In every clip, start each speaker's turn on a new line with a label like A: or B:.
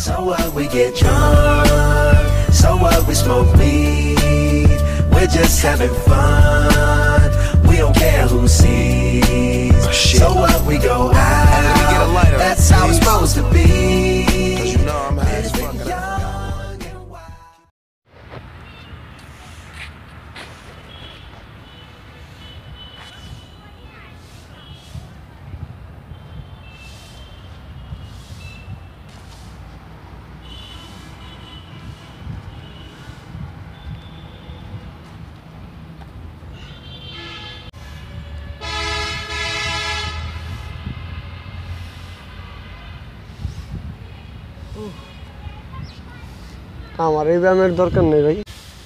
A: So what, we get drunk, so what, we smoke weed, we're just having fun, we don't care who sees. So what, we go out, that's how it's supposed to be. 'Cause you know I'm high as fuck.
B: আমার এই ব্যায়ামের দরকার নেই ভাই।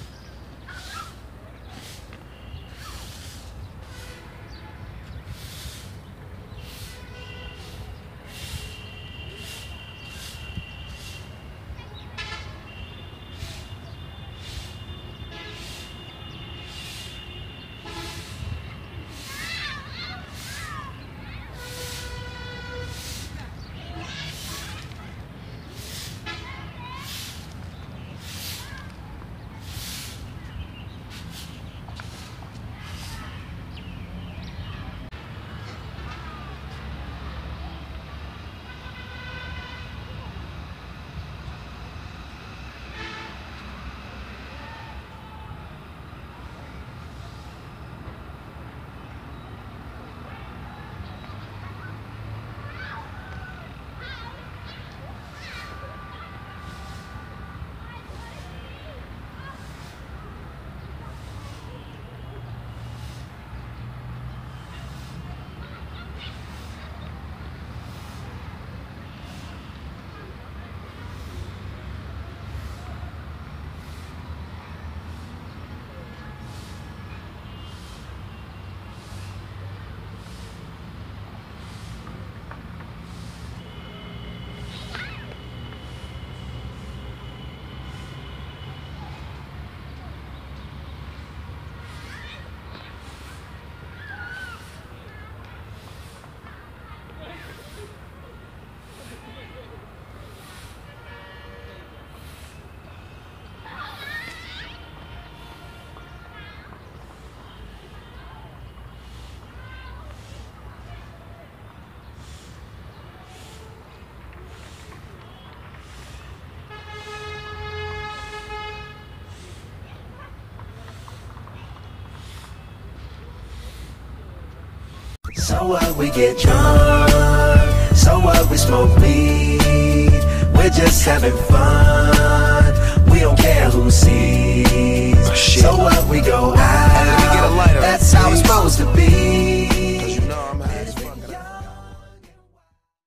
A: So what, we get drunk, so what, we smoke weed, we're just having fun.